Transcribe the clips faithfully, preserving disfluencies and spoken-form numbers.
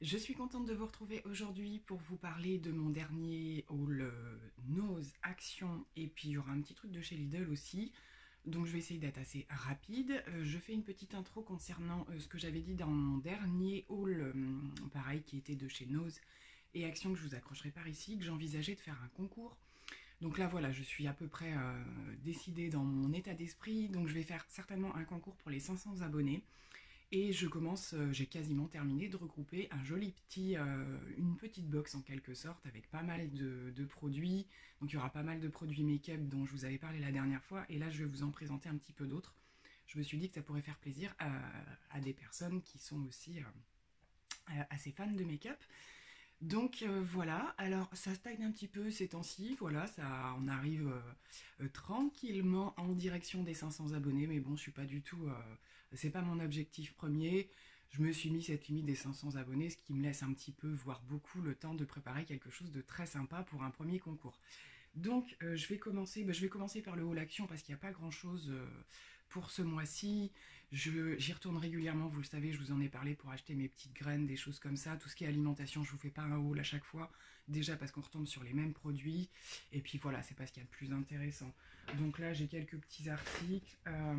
Je suis contente de vous retrouver aujourd'hui pour vous parler de mon dernier haul euh, Nose Action, et puis il y aura un petit truc de chez Lidl aussi. Donc je vais essayer d'être assez rapide. Euh, je fais une petite intro concernant euh, ce que j'avais dit dans mon dernier haul, euh, pareil, qui était de chez Nose et Action, que je vous accrocherai par ici, que j'envisageais de faire un concours. Donc là voilà, je suis à peu près euh, décidée dans mon état d'esprit, donc je vais faire certainement un concours pour les cinq cents abonnés. Et je commence, euh, j'ai quasiment terminé de regrouper un joli petit, euh, une petite box en quelque sorte, avec pas mal de, de produits. Donc il y aura pas mal de produits make-up dont je vous avais parlé la dernière fois, et là je vais vous en présenter un petit peu d'autres. Je me suis dit que ça pourrait faire plaisir à, à des personnes qui sont aussi euh, assez fans de make-up. Donc euh, voilà, alors ça stagne un petit peu ces temps-ci, voilà, ça, on arrive euh, euh, tranquillement en direction des cinq cents abonnés, mais bon, je suis pas du tout, euh, c'est pas mon objectif premier. Je me suis mis cette limite des cinq cents abonnés, ce qui me laisse un petit peu, voire beaucoup, le temps de préparer quelque chose de très sympa pour un premier concours. Donc euh, je vais commencer, bah, je vais commencer par le haul action parce qu'il n'y a pas grand chose euh, pour ce mois-ci. J'y retourne régulièrement, vous le savez, je vous en ai parlé pour acheter mes petites graines, des choses comme ça. Tout ce qui est alimentation, je vous fais pas un haul à chaque fois. Déjà parce qu'on retombe sur les mêmes produits. Et puis voilà, c'est pas ce qu'il y a de plus intéressant. Donc là, j'ai quelques petits articles. Euh,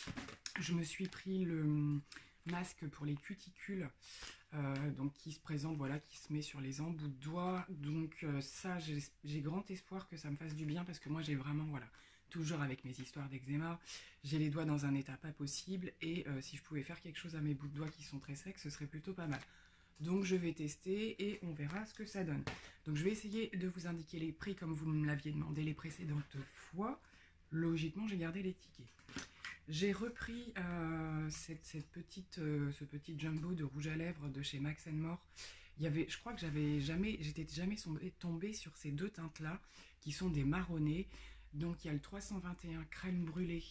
je me suis pris le masque pour les cuticules, euh, donc qui se présente, voilà, qui se met sur les embouts de doigts. Donc euh, ça, j'ai grand espoir que ça me fasse du bien, parce que moi j'ai vraiment, voilà, toujours avec mes histoires d'eczéma, j'ai les doigts dans un état pas possible, et euh, si je pouvais faire quelque chose à mes bouts de doigts qui sont très secs, ce serait plutôt pas mal. Donc je vais tester et on verra ce que ça donne. Donc je vais essayer de vous indiquer les prix comme vous me l'aviez demandé les précédentes fois. Logiquement, j'ai gardé les tickets. J'ai repris euh, cette, cette petite, euh, ce petit jumbo de rouge à lèvres de chez Max and More. Il y avait, je crois que j'avais jamais, j'étais jamais tombée sur ces deux teintes-là, qui sont des marronnés. Donc il y a le trois cent vingt et un crème brûlée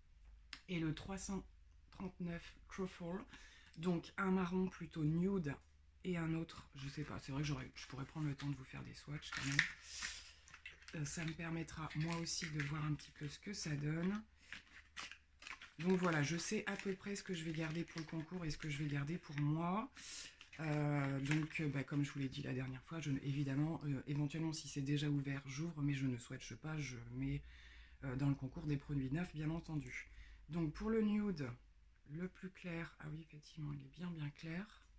et le trois cent trente-neuf truffle. Donc un marron plutôt nude et un autre, je sais pas, c'est vrai que je pourrais prendre le temps de vous faire des swatchs quand même. Euh, ça me permettra moi aussi de voir un petit peu ce que ça donne. Donc voilà, je sais à peu près ce que je vais garder pour le concours et ce que je vais garder pour moi. Euh, donc bah, comme je vous l'ai dit la dernière fois, je, évidemment, euh, éventuellement si c'est déjà ouvert, j'ouvre, mais je ne swatche pas, je mets euh, dans le concours des produits neufs, bien entendu. Donc pour le nude, le plus clair, ah oui effectivement il est bien bien clair.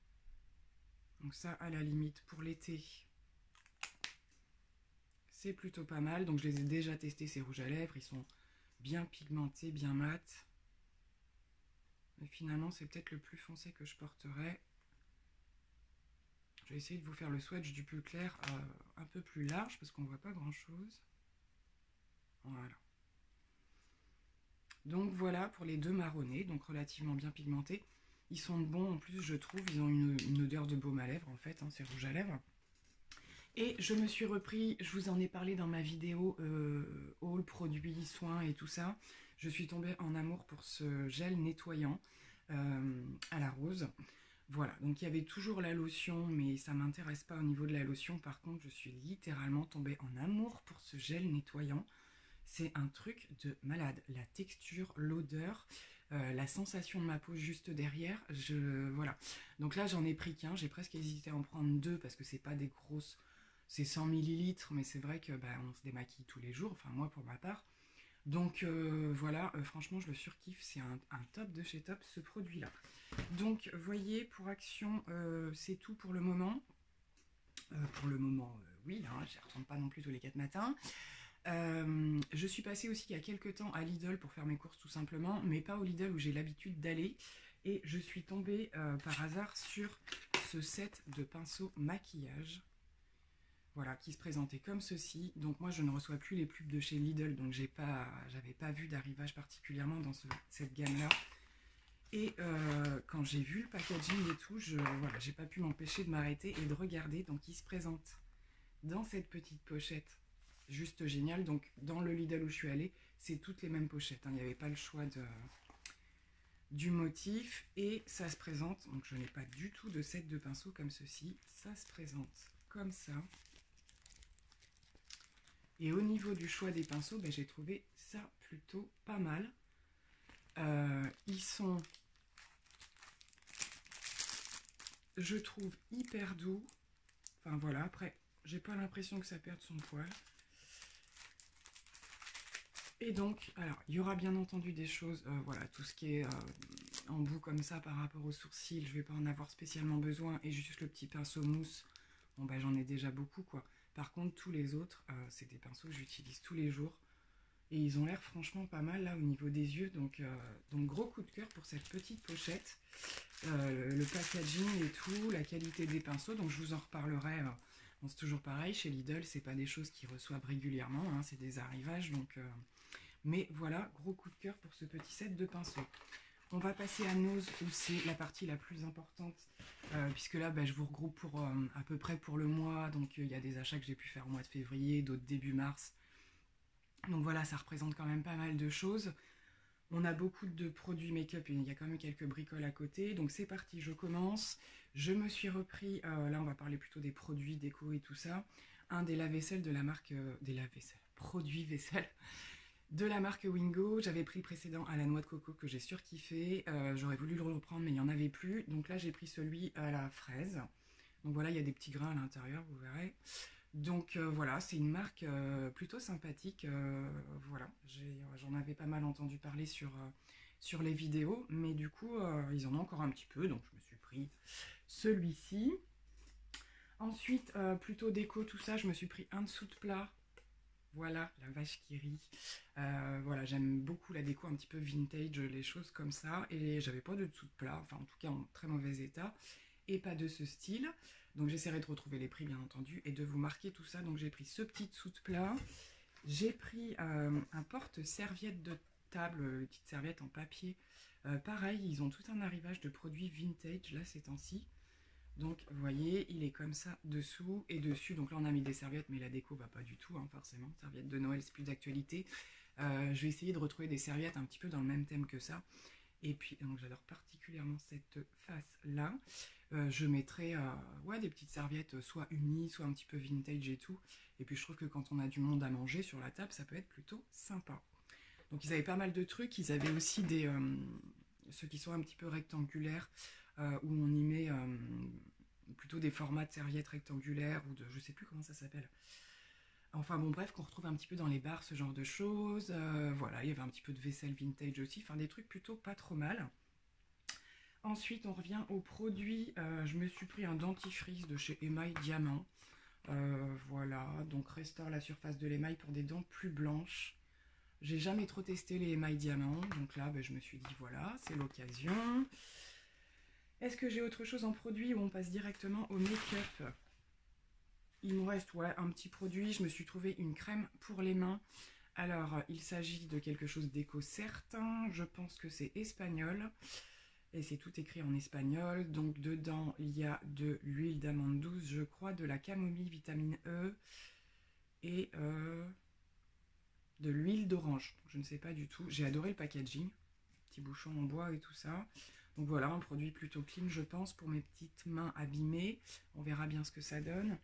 Donc ça à la limite pour l'été, c'est plutôt pas mal. Donc je les ai déjà testés ces rouges à lèvres, ils sont bien pigmentés, bien mat. Mais finalement c'est peut-être le plus foncé que je porterai. Je vais essayer de vous faire le swatch du plus clair euh, un peu plus large parce qu'on ne voit pas grand chose. Voilà. Donc voilà pour les deux marronnés, donc relativement bien pigmentés. Ils sont bons en plus, je trouve, ils ont une, une odeur de baume à lèvres en fait, hein, c'est rouge à lèvres. Et je me suis repris, je vous en ai parlé dans ma vidéo euh, haul, produits, soins et tout ça. Je suis tombée en amour pour ce gel nettoyant euh, à la rose. Voilà, donc il y avait toujours la lotion, mais ça ne m'intéresse pas au niveau de la lotion. Par contre, je suis littéralement tombée en amour pour ce gel nettoyant. C'est un truc de malade. La texture, l'odeur, euh, la sensation de ma peau juste derrière. Je, voilà. Donc là, j'en ai pris qu'un. J'ai presque hésité à en prendre deux parce que c'est pas des grosses... C'est cent millilitres, mais c'est vrai que bah, on se démaquille tous les jours. Enfin, moi, pour ma part. Donc euh, voilà, euh, franchement je le surkiffe, c'est un, un top de chez top ce produit là. Donc voyez, pour Action euh, c'est tout pour le moment. Euh, pour le moment euh, oui, hein, je ne retourne pas non plus tous les quatre matins. Euh, je suis passée aussi il y a quelques temps à Lidl pour faire mes courses tout simplement, mais pas au Lidl où j'ai l'habitude d'aller. Et je suis tombée euh, par hasard sur ce set de pinceaux maquillage. Voilà, qui se présentait comme ceci. Donc moi je ne reçois plus les pubs de chez Lidl, donc j'ai pas, j'avais pas vu d'arrivage particulièrement dans ce, cette gamme là. Et euh, quand j'ai vu le packaging et tout, je voilà, j'ai pas pu m'empêcher de m'arrêter et de regarder. Donc il se présente dans cette petite pochette, juste génial. Donc dans le Lidl où je suis allée, c'est toutes les mêmes pochettes, hein. Il n'y avait pas le choix de, du motif. Et ça se présente, donc je n'ai pas du tout de set de pinceaux comme ceci. Ça se présente comme ça. Et au niveau du choix des pinceaux, ben, j'ai trouvé ça plutôt pas mal. Euh, ils sont je trouve hyper doux. Enfin voilà, après, j'ai pas l'impression que ça perde son poil. Et donc, alors, il y aura bien entendu des choses, euh, voilà, tout ce qui est euh, en bout comme ça par rapport aux sourcils, je vais pas en avoir spécialement besoin. Et juste le petit pinceau mousse, bon bah j'en ai déjà beaucoup quoi. Par contre, tous les autres, euh, c'est des pinceaux que j'utilise tous les jours. Et ils ont l'air franchement pas mal là au niveau des yeux. Donc, euh, donc gros coup de cœur pour cette petite pochette. Euh, le, le packaging et tout, la qualité des pinceaux. Donc je vous en reparlerai. Euh, bon, c'est toujours pareil, chez Lidl, c'est pas des choses qu'ils reçoivent régulièrement, hein, c'est des arrivages. Donc, euh, mais voilà, gros coup de cœur pour ce petit set de pinceaux. On va passer à Nose où c'est la partie la plus importante. Euh, puisque là, bah, je vous regroupe pour euh, à peu près pour le mois. Donc il euh, y a des achats que j'ai pu faire au mois de février, d'autres début mars. Donc voilà, ça représente quand même pas mal de choses. On a beaucoup de produits make-up et il y a quand même quelques bricoles à côté. Donc c'est parti, je commence. Je me suis repris, euh, là on va parler plutôt des produits déco et tout ça. Un des lave-vaisselle de la marque, euh, des lave-vaisselle, produits vaisselle de la marque Wingo. J'avais pris le précédent à la noix de coco que j'ai surkiffé. Euh, J'aurais voulu le reprendre mais il n'y en avait plus. Donc là j'ai pris celui à la fraise. Donc voilà, il y a des petits grains à l'intérieur, vous verrez. Donc euh, voilà, c'est une marque euh, plutôt sympathique. Euh, voilà, j'en avais pas mal entendu parler sur, euh, sur les vidéos, mais du coup, euh, ils en ont encore un petit peu, donc je me suis pris celui-ci. Ensuite, euh, plutôt déco, tout ça, je me suis pris un dessous de plat. Voilà, la vache qui rit. Euh, voilà, j'aime beaucoup la déco un petit peu vintage, les choses comme ça. Et j'avais pas de dessous de plat, enfin en tout cas en très mauvais état. Et pas de ce style. Donc j'essaierai de retrouver les prix bien entendu et de vous marquer tout ça. Donc j'ai pris ce petit dessous de plat. J'ai pris euh, un porte-serviette de table, une petite serviette en papier. Euh, pareil, ils ont tout un arrivage de produits vintage là ces temps-ci. Donc vous voyez, il est comme ça dessous et dessus. Donc là on a mis des serviettes, mais la déco va pas du tout, hein, forcément. Serviette de Noël, c'est plus d'actualité. Euh, je vais essayer de retrouver des serviettes un petit peu dans le même thème que ça. Et puis, donc j'adore particulièrement cette face-là. Euh, je mettrai euh, ouais, des petites serviettes soit unies, soit un petit peu vintage et tout. Et puis je trouve que quand on a du monde à manger sur la table, ça peut être plutôt sympa. Donc ils avaient pas mal de trucs. Ils avaient aussi des euh, ceux qui sont un petit peu rectangulaires, euh, où on y met euh, plutôt des formats de serviettes rectangulaires ou de je sais plus comment ça s'appelle. Enfin bon bref, qu'on retrouve un petit peu dans les bars, ce genre de choses. Euh, voilà, il y avait un petit peu de vaisselle vintage aussi, enfin des trucs plutôt pas trop mal. Ensuite on revient aux produits, euh, je me suis pris un dentifrice de chez Email Diamant. Euh, voilà, donc restaure la surface de l'émail pour des dents plus blanches. J'ai jamais trop testé les émails diamants, donc là ben, je me suis dit voilà, c'est l'occasion. Est-ce que j'ai autre chose en produit ou on passe directement au make-up? Il me reste ouais, un petit produit, je me suis trouvé une crème pour les mains. Alors, il s'agit de quelque chose d'éco certain, je pense que c'est espagnol. Et c'est tout écrit en espagnol. Donc, dedans, il y a de l'huile d'amande douce, je crois, de la camomille vitamine E et euh, de l'huile d'orange. Je ne sais pas du tout. J'ai adoré le packaging. Petit bouchon en bois et tout ça. Donc voilà, un produit plutôt clean, je pense, pour mes petites mains abîmées. On verra bien ce que ça donne.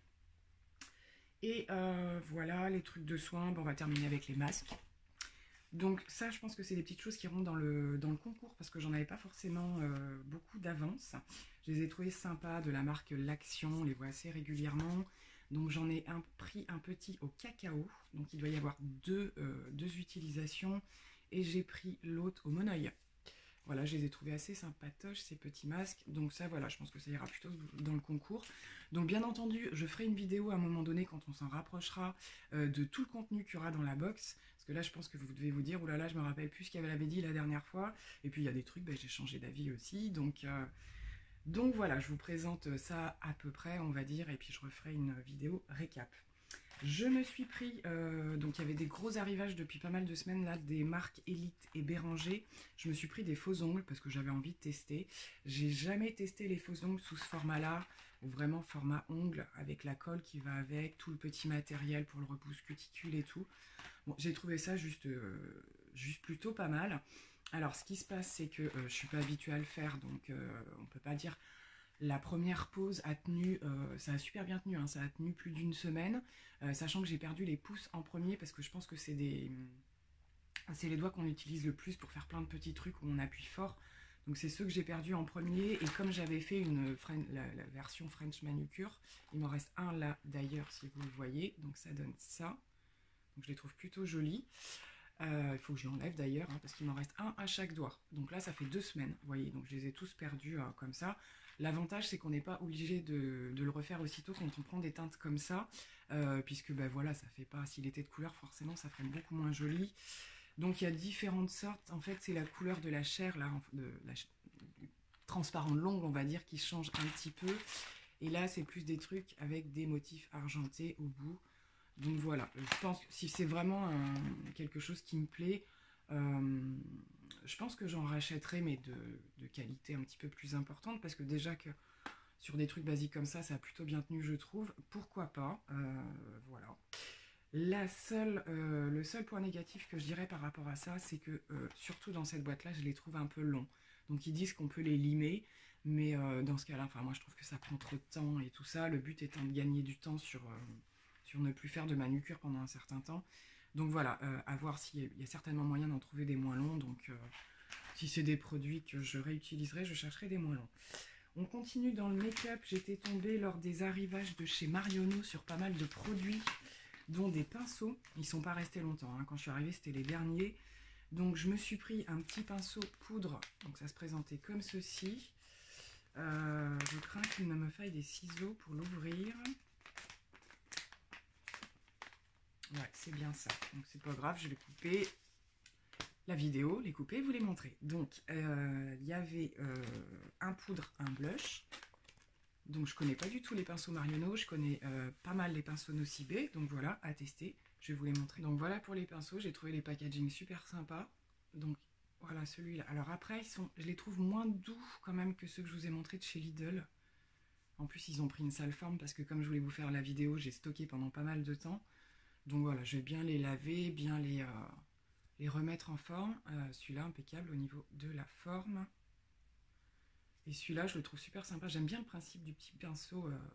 Et euh, voilà, les trucs de soins, bon, on va terminer avec les masques. Donc ça, je pense que c'est des petites choses qui rentrent dans le, dans le concours parce que j'en avais pas forcément euh, beaucoup d'avance. Je les ai trouvées sympas de la marque L'Action, on les voit assez régulièrement. Donc j'en ai un, pris un petit au cacao, donc il doit y avoir deux, euh, deux utilisations. Et j'ai pris l'autre au monoeil. Voilà, je les ai trouvés assez sympatoches, ces petits masques. Donc ça, voilà, je pense que ça ira plutôt dans le concours. Donc bien entendu, je ferai une vidéo à un moment donné quand on s'en rapprochera euh, de tout le contenu qu'il y aura dans la box. Parce que là, je pense que vous devez vous dire, oulala, je me rappelle plus ce qu'elle avait dit la dernière fois. Et puis, il y a des trucs, ben, j'ai changé d'avis aussi. Donc, euh, donc voilà, je vous présente ça à peu près, on va dire. Et puis, je referai une vidéo récap. Je me suis pris, euh, donc il y avait des gros arrivages depuis pas mal de semaines là, des marques Elite et Béranger. Je me suis pris des faux ongles parce que j'avais envie de tester. J'ai jamais testé les faux ongles sous ce format-là, ou vraiment format ongle avec la colle qui va avec, tout le petit matériel pour le repousse cuticule et tout. Bon, j'ai trouvé ça juste, euh, juste plutôt pas mal. Alors ce qui se passe, c'est que euh, je suis pas habituée à le faire, donc euh, on peut pas dire. La première pause a tenu, euh, ça a super bien tenu, hein, ça a tenu plus d'une semaine, euh, sachant que j'ai perdu les pouces en premier parce que je pense que c'est des, c'est les doigts qu'on utilise le plus pour faire plein de petits trucs où on appuie fort. Donc c'est ceux que j'ai perdus en premier, et comme j'avais fait une la, la version French manucure, il m'en reste un là d'ailleurs si vous le voyez, donc ça donne ça. Donc je les trouve plutôt jolis. Euh, il faut que je l'enlève d'ailleurs, hein, parce qu'il m'en reste un à chaque doigt. Donc là ça fait deux semaines, vous voyez, donc je les ai tous perdus euh, comme ça. L'avantage c'est qu'on n'est pas obligé de, de le refaire aussitôt quand on prend des teintes comme ça, euh, puisque ben voilà, ça fait pas, s'il était de couleur forcément ça ferait beaucoup moins joli. Donc il y a différentes sortes, en fait c'est la couleur de la chair, là, de la transparent longue on va dire, qui change un petit peu. Et là c'est plus des trucs avec des motifs argentés au bout. Donc voilà, je pense que si c'est vraiment un, quelque chose qui me plaît, euh, je pense que j'en rachèterai, mais de, de qualité un petit peu plus importante, parce que déjà que sur des trucs basiques comme ça, ça a plutôt bien tenu je trouve, pourquoi pas, euh, voilà. La seule, euh, le seul point négatif que je dirais par rapport à ça, c'est que, euh, surtout dans cette boîte-là, je les trouve un peu longs. Donc ils disent qu'on peut les limer, mais euh, dans ce cas-là, enfin moi je trouve que ça prend trop de temps et tout ça. Le but étant de gagner du temps sur, euh, sur ne plus faire de manucure pendant un certain temps. Donc voilà, euh, à voir s'il y a certainement moyen d'en trouver des moins longs. Donc euh, si c'est des produits que je réutiliserai, je chercherai des moins longs. On continue dans le make-up. J'étais tombée lors des arrivages de chez Marionneau sur pas mal de produits, dont des pinceaux. Ils ne sont pas restés longtemps, hein. Quand je suis arrivée, c'était les derniers. Donc je me suis pris un petit pinceau poudre. Donc ça se présentait comme ceci. Euh, je crains qu'il ne me faille des ciseaux pour l'ouvrir. Ouais, c'est bien ça. Donc c'est pas grave, je vais couper la vidéo, les couper, vous les montrer. Donc euh, il y avait euh, un poudre, un blush. Donc je connais pas du tout les pinceaux Marionneau, je connais euh, pas mal les pinceaux Nocibé, donc voilà, à tester, je vais vous les montrer. Donc voilà pour les pinceaux, j'ai trouvé les packaging super sympas. Donc voilà celui-là. Alors après, ils sont, je les trouve moins doux quand même que ceux que je vous ai montrés de chez Lidl. En plus ils ont pris une sale forme parce que comme je voulais vous faire la vidéo, j'ai stocké pendant pas mal de temps. Donc voilà, je vais bien les laver, bien les, euh, les remettre en forme. Euh, celui-là impeccable au niveau de la forme. Et celui-là, je le trouve super sympa. J'aime bien le principe du petit pinceau euh,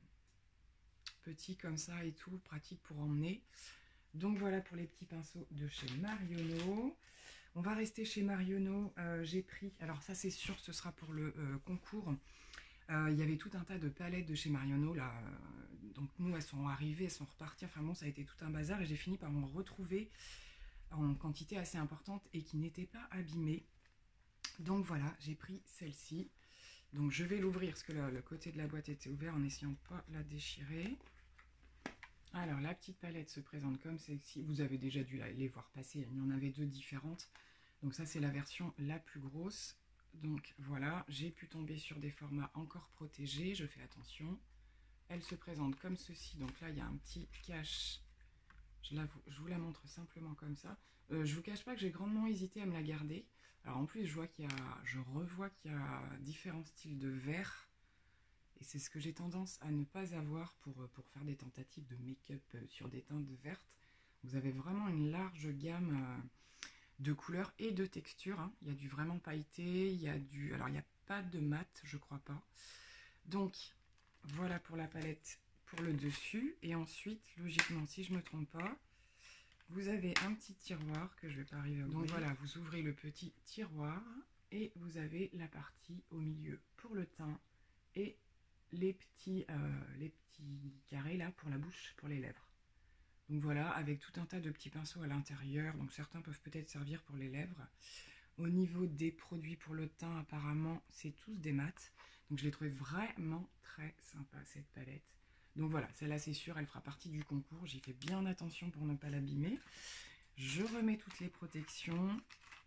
petit comme ça et tout, pratique pour emmener. Donc voilà pour les petits pinceaux de chez Marionneau. On va rester chez Marionneau. Euh, J'ai pris, alors ça c'est sûr, ce sera pour le euh, concours. Euh, il y avait tout un tas de palettes de chez Marionneau là. Donc nous, elles sont arrivées, elles sont reparties. Enfin bon, ça a été tout un bazar et j'ai fini par m'en retrouver en quantité assez importante et qui n'était pas abîmée. Donc voilà, j'ai pris celle-ci. Donc je vais l'ouvrir parce que le, le côté de la boîte était ouvert en essayant de ne pas la déchirer. Alors la petite palette se présente comme celle-ci. Vous avez déjà dû les voir passer, il y en avait deux différentes. Donc ça c'est la version la plus grosse. Donc voilà, j'ai pu tomber sur des formats encore protégés, je fais attention. Elle se présente comme ceci. Donc là il y a un petit cache. Je, la, je vous la montre simplement comme ça. Euh, je vous cache pas que j'ai grandement hésité à me la garder. Alors en plus, je vois qu'il y a, je revois qu'il y a différents styles de vert. Et c'est ce que j'ai tendance à ne pas avoir pour, pour faire des tentatives de make-up sur des teintes vertes. Vous avez vraiment une large gamme de couleurs et de textures, hein. Il y a du vraiment pailleté, il y a du... Alors il n'y a pas de mat, je crois pas. Donc voilà pour la palette pour le dessus. Et ensuite, logiquement, si je ne me trompe pas, vous avez un petit tiroir que je ne vais pas arriver à ouvrir. Donc voilà, vous ouvrez le petit tiroir et vous avez la partie au milieu pour le teint et les petits, euh, les petits carrés là pour la bouche, pour les lèvres. Donc voilà, avec tout un tas de petits pinceaux à l'intérieur. Donc certains peuvent peut-être servir pour les lèvres. Au niveau des produits pour le teint, apparemment, c'est tous des mats. Donc je l'ai trouvé vraiment très sympa cette palette. Donc voilà, celle-là c'est sûr, elle fera partie du concours. J'y fais bien attention pour ne pas l'abîmer. Je remets toutes les protections.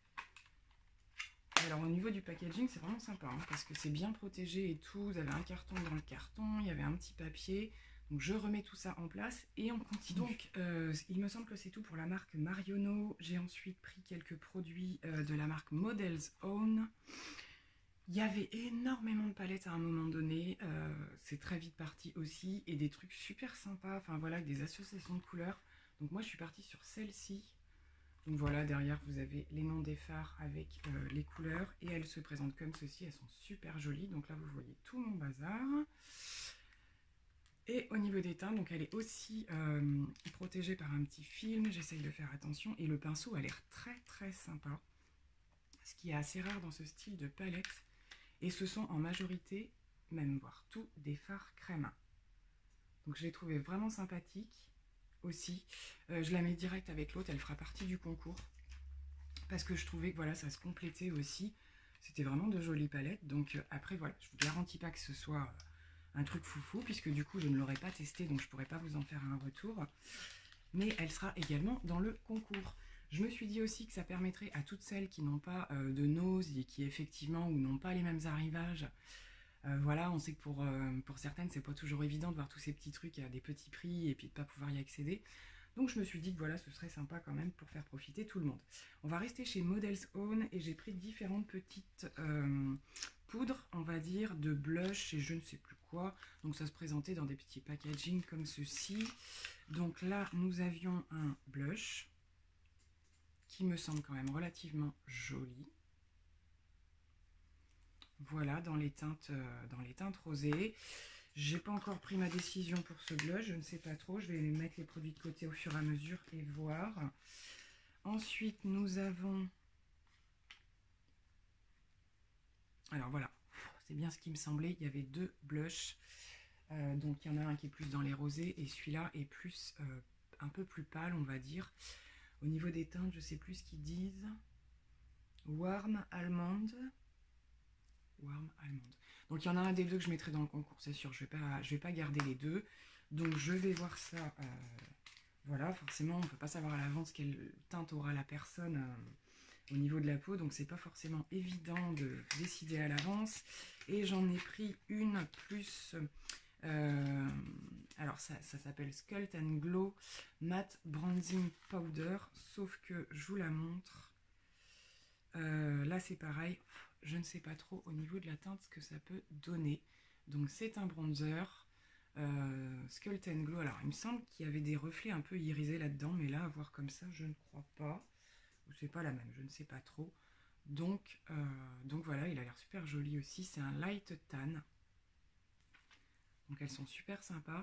Alors au niveau du packaging, c'est vraiment sympa, hein, parce que c'est bien protégé et tout. Vous avez un carton dans le carton, il y avait un petit papier. Donc je remets tout ça en place et on continue. Donc euh, il me semble que c'est tout pour la marque Marionneau. J'ai ensuite pris quelques produits euh, de la marque Models Own. Il y avait énormément de palettes à un moment donné, euh, c'est très vite parti aussi, et des trucs super sympas, enfin voilà, avec des associations de couleurs. Donc moi je suis partie sur celle-ci. Donc voilà, derrière vous avez les noms des fards avec euh, les couleurs, et elles se présentent comme ceci, elles sont super jolies. Donc là vous voyez tout mon bazar. Et au niveau des teintes, donc elle est aussi euh, protégée par un petit film, j'essaye de faire attention, et le pinceau a l'air très très sympa. ce qui est assez rare dans ce style de palette. Et ce sont en majorité, même voire tout, des fards crème. Donc je l'ai trouvé vraiment sympathique aussi. Euh, je la mets direct avec l'autre, elle fera partie du concours. Parce que je trouvais que voilà, ça se complétait aussi. C'était vraiment de jolies palettes. Donc euh, après voilà, je vous garantis pas que ce soit euh, un truc foufou, puisque du coup je ne l'aurais pas testé, donc je pourrais pas vous en faire un retour. Mais elle sera également dans le concours. Je me suis dit aussi que ça permettrait à toutes celles qui n'ont pas euh, de nose et qui effectivement ou n'ont pas les mêmes arrivages. Euh, voilà, on sait que pour, euh, pour certaines, c'est pas toujours évident de voir tous ces petits trucs à des petits prix et puis de pas pouvoir y accéder. Donc je me suis dit que voilà, ce serait sympa quand même pour faire profiter tout le monde. On va rester chez Models Own et j'ai pris différentes petites euh, poudres, on va dire, de blush et je ne sais plus quoi. Donc ça se présentait dans des petits packaging comme ceci. Donc là, nous avions un blush qui me semble quand même relativement joli. Voilà, dans les teintes, euh, dans les teintes rosées. J'ai pas encore pris ma décision pour ce blush, je ne sais pas trop. Je vais mettre les produits de côté au fur et à mesure et voir. Ensuite, nous avons... Alors voilà, c'est bien ce qui me semblait. Il y avait deux blushs. Euh, donc il y en a un qui est plus dans les rosés et celui-là est plus euh, un peu plus pâle, on va dire. Au niveau des teintes, je sais plus ce qu'ils disent. Warm Almond. Warm Almond. Donc il y en a un des deux que je mettrai dans le concours, c'est sûr. Je vais pas, je vais pas garder les deux. Donc je vais voir ça. Euh, voilà, forcément, on ne peut pas savoir à l'avance quelle teinte aura la personne euh, au niveau de la peau. Donc c'est pas forcément évident de décider à l'avance. Et j'en ai pris une plus. Euh, alors ça, ça s'appelle Sculpt and Glow Matte Bronzing Powder. Sauf que je vous la montre. Euh, là c'est pareil. Je ne sais pas trop au niveau de la teinte ce que ça peut donner. Donc c'est un bronzer euh, Sculpt and Glow. Alors il me semble qu'il y avait des reflets un peu irisés là-dedans, mais là à voir comme ça je ne crois pas. Ou c'est pas la même, je ne sais pas trop. Donc, euh, donc voilà, il a l'air super joli aussi. C'est un light tan. Donc elles sont super sympas.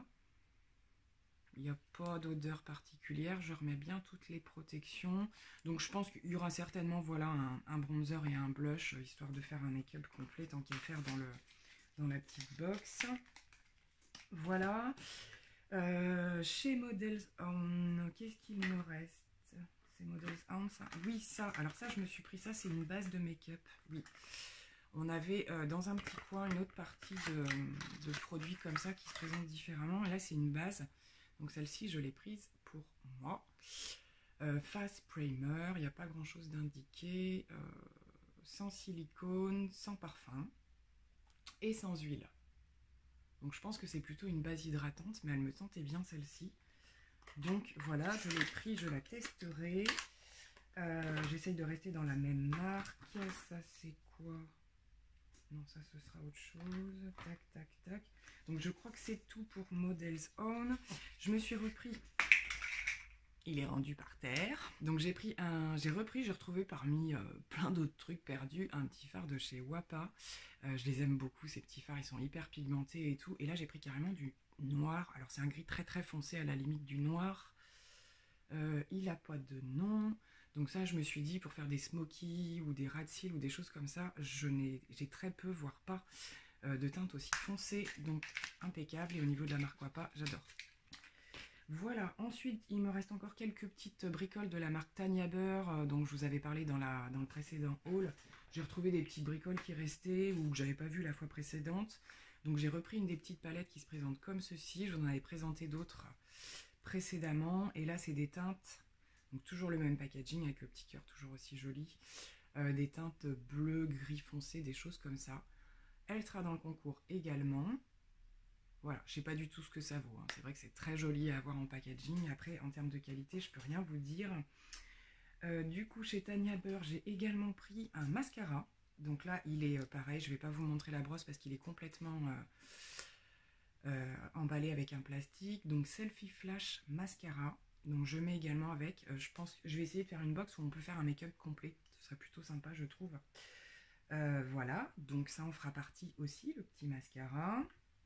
Il n'y a pas d'odeur particulière. Je remets bien toutes les protections. Donc je pense qu'il y aura certainement voilà, un, un bronzer et un blush, histoire de faire un make-up complet, tant qu'à faire dans, le, dans la petite box. Voilà. Euh, chez Models Own, qu'est-ce qu'il me reste? C'est Models Own, ça? Oui, ça. Alors ça, je me suis pris ça. C'est une base de make-up. Oui. On avait euh, dans un petit coin une autre partie de, de produits comme ça qui se présentent différemment. Et là, c'est une base. Donc celle-ci, je l'ai prise pour moi. Euh, Face Primer, il n'y a pas grand-chose d'indiqué. Euh, sans silicone, sans parfum et sans huile. Donc je pense que c'est plutôt une base hydratante, mais elle me tentait bien celle-ci. Donc voilà, je l'ai pris, je la testerai. Euh, J'essaye de rester dans la même marque. Ça, c'est quoi? Non, ça, ce sera autre chose. Tac, tac, tac. Donc, je crois que c'est tout pour Models Own. Je me suis repris... Il est rendu par terre. Donc, j'ai pris un... J'ai repris, j'ai retrouvé parmi euh, plein d'autres trucs perdus, un petit fard de chez Wapa. Euh, je les aime beaucoup, ces petits fards. Ils sont hyper pigmentés et tout. Et là, j'ai pris carrément du noir. Alors, c'est un gris très, très foncé à la limite du noir. Euh, il n'a pas de nom. Donc ça, je me suis dit, pour faire des smokies ou des ras de cils ou des choses comme ça, j'ai très peu, voire pas, euh, de teinte aussi foncée. Donc impeccable. Et au niveau de la marque Wapa, j'adore. Voilà. Ensuite, il me reste encore quelques petites bricoles de la marque Tanya Burr, euh, dont je vous avais parlé dans, la, dans le précédent haul. J'ai retrouvé des petites bricoles qui restaient ou que j'avais pas vu la fois précédente. Donc j'ai repris une des petites palettes qui se présentent comme ceci. Je vous en avais présenté d'autres précédemment. Et là, c'est des teintes... Donc toujours le même packaging avec le petit cœur toujours aussi joli. Euh, des teintes bleu, gris foncé, des choses comme ça. Elle sera dans le concours également. Voilà, je sais pas du tout ce que ça vaut. Hein. C'est vrai que c'est très joli à avoir en packaging. Après, en termes de qualité, je peux rien vous dire. Euh, du coup, chez Tanya Burr, j'ai également pris un mascara. Donc là, il est euh, pareil. Je vais pas vous montrer la brosse parce qu'il est complètement euh, euh, emballé avec un plastique. Donc Selfie Flash Mascara. Donc je mets également avec, euh, je pense que je vais essayer de faire une box où on peut faire un make-up complet. Ce serait plutôt sympa, je trouve. Euh, voilà, donc ça en fera partie aussi, le petit mascara.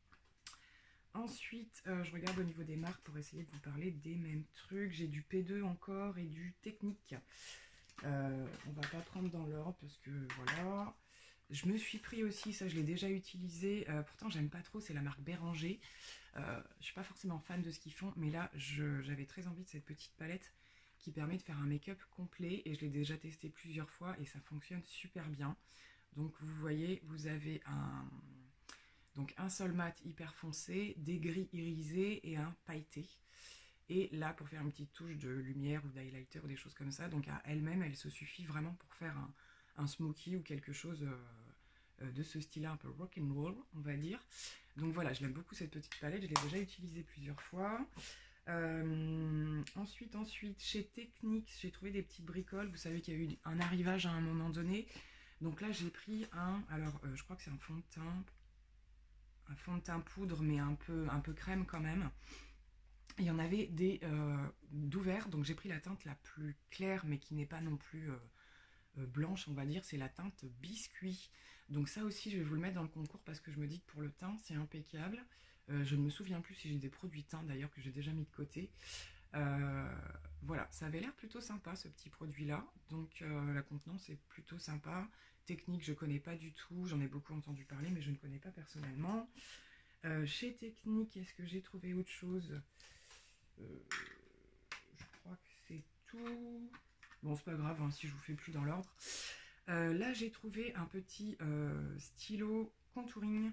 Ensuite, euh, je regarde au niveau des marques pour essayer de vous parler des mêmes trucs. J'ai du P deux encore et du Technique. Euh, on va pas prendre dans l'ordre parce que voilà. Je me suis pris aussi, ça je l'ai déjà utilisé, euh, pourtant j'aime pas trop, c'est la marque Béranger. Euh, je suis pas forcément fan de ce qu'ils font, mais là j'avais très envie de cette petite palette qui permet de faire un make-up complet et je l'ai déjà testé plusieurs fois et ça fonctionne super bien. Donc vous voyez, vous avez un, donc un sol mat hyper foncé, des gris irisés et un pailleté. Et là, pour faire une petite touche de lumière ou d'highlighter ou des choses comme ça, donc à elle-même, elle se suffit vraiment pour faire un, un smoky ou quelque chose euh, de ce style-là, un peu rock'n'roll, on va dire. Donc voilà, je l'aime beaucoup cette petite palette, je l'ai déjà utilisée plusieurs fois. Euh, ensuite, ensuite, chez Technics, j'ai trouvé des petites bricoles. Vous savez qu'il y a eu un arrivage à un moment donné. Donc là, j'ai pris un, alors euh, je crois que c'est un fond de teint, un fond de teint poudre, mais un peu, un peu crème quand même. Il y en avait des euh, d'ouverts, donc j'ai pris la teinte la plus claire, mais qui n'est pas non plus euh, euh, blanche, on va dire, c'est la teinte biscuit. Donc ça aussi, je vais vous le mettre dans le concours parce que je me dis que pour le teint, c'est impeccable. Euh, je ne me souviens plus si j'ai des produits teint d'ailleurs que j'ai déjà mis de côté. Euh, voilà, ça avait l'air plutôt sympa ce petit produit-là. Donc euh, la contenance est plutôt sympa. Technique, je connais pas du tout. J'en ai beaucoup entendu parler, mais je ne connais pas personnellement. Euh, chez Technique, est-ce que j'ai trouvé autre chose ? Euh, je crois que c'est tout. Bon, c'est pas grave hein, si je vous fais plus dans l'ordre. Euh, là, j'ai trouvé un petit euh, stylo contouring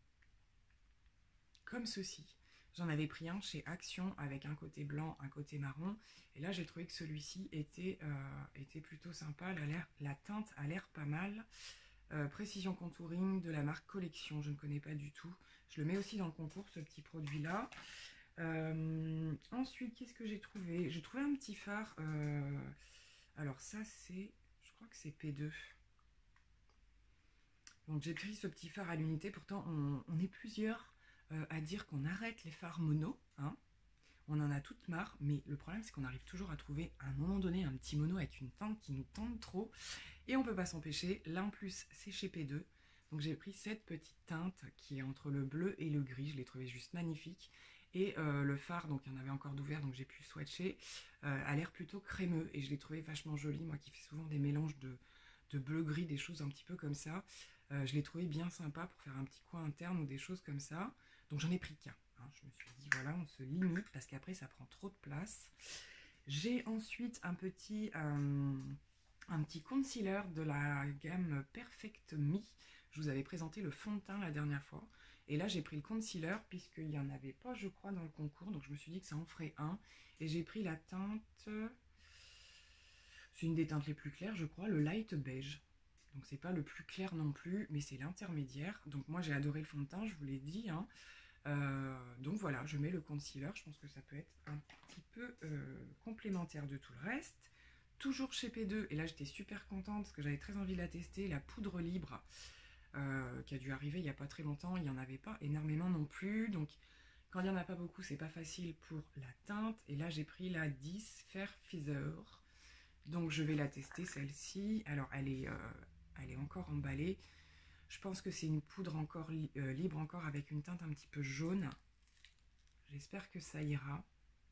comme ceci. J'en avais pris un chez Action avec un côté blanc, un côté marron. Et là, j'ai trouvé que celui-ci était, euh, était plutôt sympa. La, la teinte a l'air pas mal. Euh, précision contouring de la marque Collection, je ne connais pas du tout. Je le mets aussi dans le concours, ce petit produit-là. Euh, ensuite, qu'est-ce que j'ai trouvé? J'ai trouvé un petit phare. Euh, alors ça, c'est... Je crois que c'est P deux. Donc j'ai pris ce petit phare à l'unité. Pourtant, on, on est plusieurs euh, à dire qu'on arrête les phares mono. Hein. On en a toute marre. Mais le problème, c'est qu'on arrive toujours à trouver à un moment donné un petit mono avec une teinte qui nous tente trop. Et on peut pas s'empêcher. Là, en plus, c'est chez P deux. Donc j'ai pris cette petite teinte qui est entre le bleu et le gris. Je l'ai trouvé juste magnifique. Et euh, le phare, donc il y en avait encore d'ouvert, donc j'ai pu swatcher, euh, a l'air plutôt crémeux. Et je l'ai trouvé vachement joli, moi qui fais souvent des mélanges de, de bleu-gris, des choses un petit peu comme ça. Euh, je l'ai trouvé bien sympa pour faire un petit coin interne ou des choses comme ça. Donc j'en ai pris qu'un. Hein. Je me suis dit, voilà, on se limite parce qu'après ça prend trop de place. J'ai ensuite un petit, euh, un petit concealer de la gamme Perfect Me. Je vous avais présenté le fond de teint la dernière fois. Et là, j'ai pris le concealer puisqu'il n'y en avait pas, je crois, dans le concours. Donc, je me suis dit que ça en ferait un. Et j'ai pris la teinte... C'est une des teintes les plus claires, je crois, le light beige. Donc, c'est pas le plus clair non plus, mais c'est l'intermédiaire. Donc, moi, j'ai adoré le fond de teint, je vous l'ai dit. Hein. Euh, donc, voilà, je mets le concealer. Je pense que ça peut être un petit peu euh, complémentaire de tout le reste. Toujours chez P deux. Et là, j'étais super contente parce que j'avais très envie de la tester. La poudre libre. Euh, qui a dû arriver il n'y a pas très longtemps, il n'y en avait pas énormément non plus, donc quand il n'y en a pas beaucoup, c'est pas facile pour la teinte, et là j'ai pris la dix Fair Feather, donc je vais la tester celle-ci. Alors elle est, euh, elle est encore emballée, je pense que c'est une poudre encore li euh, libre encore avec une teinte un petit peu jaune, j'espère que ça ira,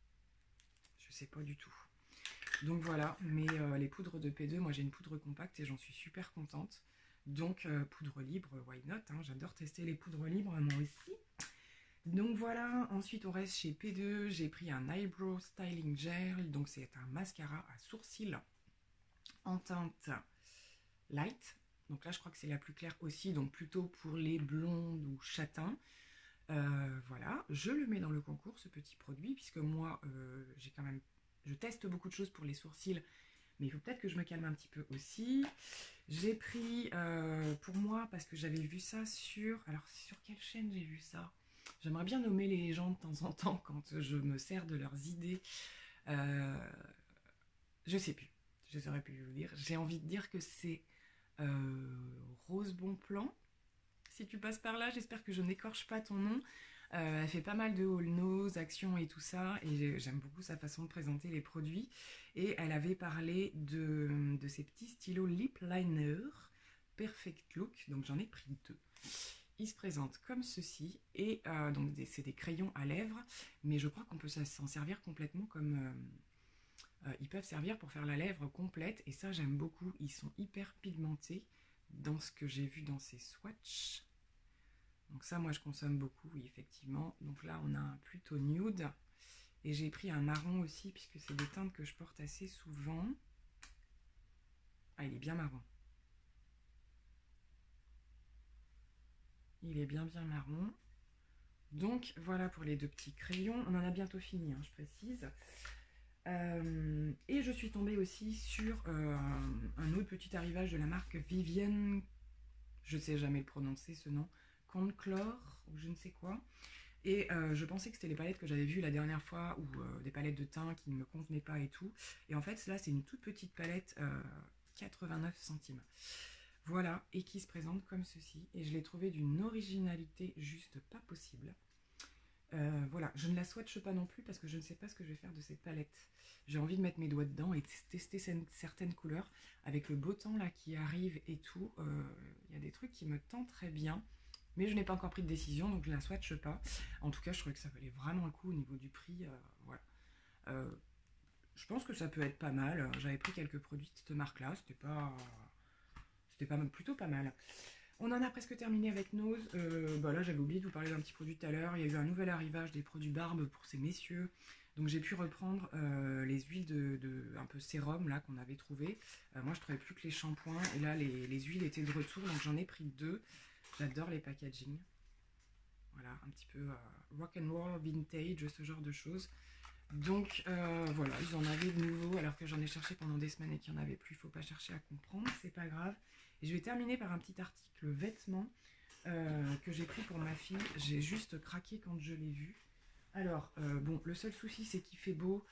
je sais pas du tout. Donc voilà, mais euh, les poudres de P deux, moi j'ai une poudre compacte et j'en suis super contente. Donc euh, poudre libre, why not, hein, j'adore tester les poudres libres moi aussi. Donc voilà, ensuite on reste chez P deux, j'ai pris un Eyebrow Styling Gel, donc c'est un mascara à sourcils en teinte light. Donc là je crois que c'est la plus claire aussi, donc plutôt pour les blondes ou châtains. Euh, voilà, je le mets dans le concours ce petit produit, puisque moi euh, j'ai quand même, je teste beaucoup de choses pour les sourcils, mais il faut peut-être que je me calme un petit peu aussi. J'ai pris euh, pour moi, parce que j'avais vu ça sur... Alors, sur quelle chaîne j'ai vu ça? J'aimerais bien nommer les gens de temps en temps quand je me sers de leurs idées. Euh, je sais plus. Je saurais plus vous dire. J'ai envie de dire que c'est euh, Rose Bonplan. Si tu passes par là, j'espère que je n'écorche pas ton nom. Euh, elle fait pas mal de haul nose, actions et tout ça, et j'aime beaucoup sa façon de présenter les produits. Et elle avait parlé de, de ces petits stylos lip liner Perfect Look, donc j'en ai pris deux. Ils se présentent comme ceci, et euh, donc c'est des crayons à lèvres, mais je crois qu'on peut s'en servir complètement comme, euh, euh, ils peuvent servir pour faire la lèvre complète. Et ça, j'aime beaucoup. Ils sont hyper pigmentés dans ce que j'ai vu dans ces swatchs. Donc ça, moi, je consomme beaucoup, oui, effectivement. Donc là, on a un plutôt nude. Et j'ai pris un marron aussi, puisque c'est des teintes que je porte assez souvent. Ah, il est bien marron. Il est bien bien marron. Donc voilà pour les deux petits crayons. On en a bientôt fini, hein, je précise. Euh, et je suis tombée aussi sur euh, un autre petit arrivage de la marque Vivienne. Je ne sais jamais le prononcer ce nom. Conclore ou je ne sais quoi. Et euh, je pensais que c'était les palettes que j'avais vues la dernière fois, ou euh, des palettes de teint qui ne me convenaient pas et tout. Et en fait là c'est une toute petite palette, euh, quatre-vingt-neuf centimes. Voilà, et qui se présente comme ceci. Et je l'ai trouvé d'une originalité juste pas possible. Euh, voilà, je ne la swatche pas non plus parce que je ne sais pas ce que je vais faire de cette palette. J'ai envie de mettre mes doigts dedans et tester certaines couleurs. Avec le beau temps là qui arrive et tout, il euh, y a des trucs qui me tentent très bien. Mais je n'ai pas encore pris de décision, donc je ne la swatche pas. En tout cas, je trouvais que ça valait vraiment le coup au niveau du prix. Euh, voilà. Euh, je pense que ça peut être pas mal. J'avais pris quelques produits de cette marque-là, c'était pas... C'était pas, plutôt pas mal. On en a presque terminé avec Nose. Euh, bah là, j'avais oublié de vous parler d'un petit produit tout à l'heure. Il y a eu un nouvel arrivage des produits barbe pour ces messieurs. Donc j'ai pu reprendre euh, les huiles de, de un peu sérum là qu'on avait trouvé. Euh, moi, je trouvais plus que les shampoings. Et là, les, les huiles étaient de retour. Donc j'en ai pris deux. J'adore les packaging. Voilà, un petit peu euh, rock and roll, vintage, ce genre de choses. Donc euh, voilà, ils en avaient de nouveau alors que j'en ai cherché pendant des semaines et qu'il n'y en avait plus. Il ne faut pas chercher à comprendre, c'est pas grave. Et je vais terminer par un petit article vêtements euh, que j'ai pris pour ma fille. J'ai juste craqué quand je l'ai vu. Alors, euh, bon, le seul souci c'est qu'il fait beau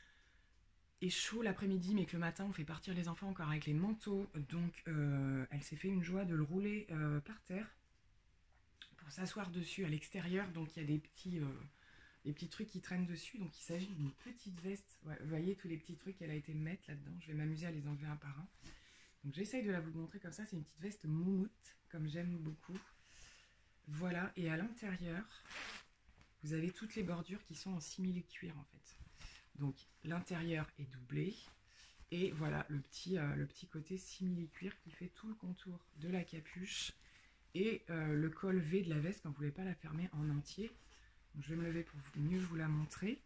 et chaud l'après-midi, mais que le matin on fait partir les enfants encore avec les manteaux. Donc euh, elle s'est fait une joie de le rouler euh, par terre pour s'asseoir dessus à l'extérieur. Donc il y a des petits... Euh, les petits trucs qui traînent dessus, donc il s'agit d'une petite veste. Ouais, vous voyez tous les petits trucs qu'elle a été mettre là-dedans. Je vais m'amuser à les enlever un par un. Donc j'essaye de la vous montrer comme ça. C'est une petite veste moumoute, comme j'aime beaucoup. Voilà, et à l'intérieur, vous avez toutes les bordures qui sont en simili-cuir en fait. Donc l'intérieur est doublé. Et voilà le petit, euh, le petit côté simili-cuir qui fait tout le contour de la capuche. Et euh, le col V de la veste quand vous ne voulez pas la fermer en entier. Je vais me lever pour mieux vous la montrer.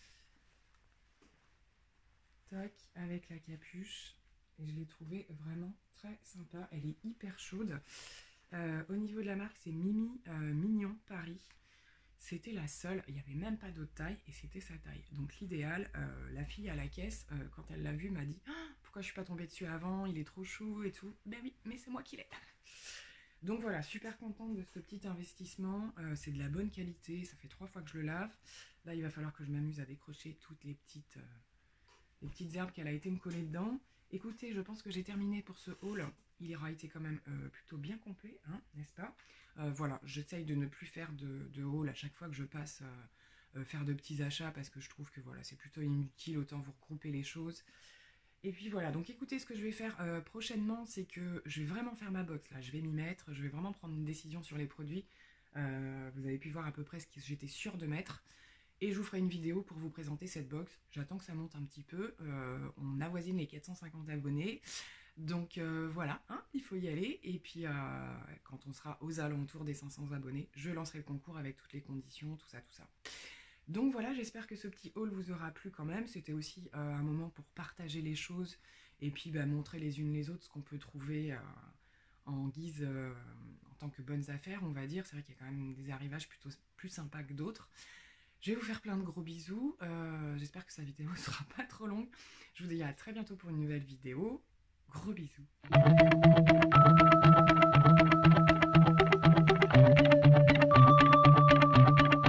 Tac, avec la capuche. Et je l'ai trouvée vraiment très sympa. Elle est hyper chaude. Euh, au niveau de la marque, c'est Mimi euh, Mignon Paris. C'était la seule. Il n'y avait même pas d'autre taille et c'était sa taille. Donc l'idéal, euh, la fille à la caisse, euh, quand elle l'a vu, m'a dit oh, « Pourquoi je ne suis pas tombée dessus avant? Il est trop chou et tout. » Ben oui, mais c'est moi qui l'ai. Donc voilà, super contente de ce petit investissement, euh, c'est de la bonne qualité, ça fait trois fois que je le lave. Là, il va falloir que je m'amuse à décrocher toutes les petites, euh, les petites herbes qu'elle a été me coller dedans. Écoutez, je pense que j'ai terminé pour ce haul. Il aura été quand même euh, plutôt bien complet, hein, n'est-ce pas? euh, Voilà, j'essaye de ne plus faire de, de haul à chaque fois que je passe euh, euh, faire de petits achats parce que je trouve que voilà, c'est plutôt inutile, autant vous regrouper les choses. Et puis voilà, donc écoutez, ce que je vais faire euh, prochainement, c'est que je vais vraiment faire ma box, là, je vais m'y mettre, je vais vraiment prendre une décision sur les produits. Euh, vous avez pu voir à peu près ce que j'étais sûre de mettre. Et je vous ferai une vidéo pour vous présenter cette box. J'attends que ça monte un petit peu, euh, on avoisine les quatre cent cinquante abonnés. Donc euh, voilà, hein, il faut y aller. Et puis euh, quand on sera aux alentours des cinq cents abonnés, je lancerai le concours avec toutes les conditions, tout ça, tout ça. Donc voilà, j'espère que ce petit haul vous aura plu quand même. C'était aussi euh, un moment pour partager les choses et puis bah, montrer les unes les autres ce qu'on peut trouver euh, en guise, euh, en tant que bonnes affaires, on va dire. C'est vrai qu'il y a quand même des arrivages plutôt plus sympas que d'autres. Je vais vous faire plein de gros bisous. Euh, j'espère que cette vidéo ne sera pas trop longue. Je vous dis à très bientôt pour une nouvelle vidéo. Gros bisous.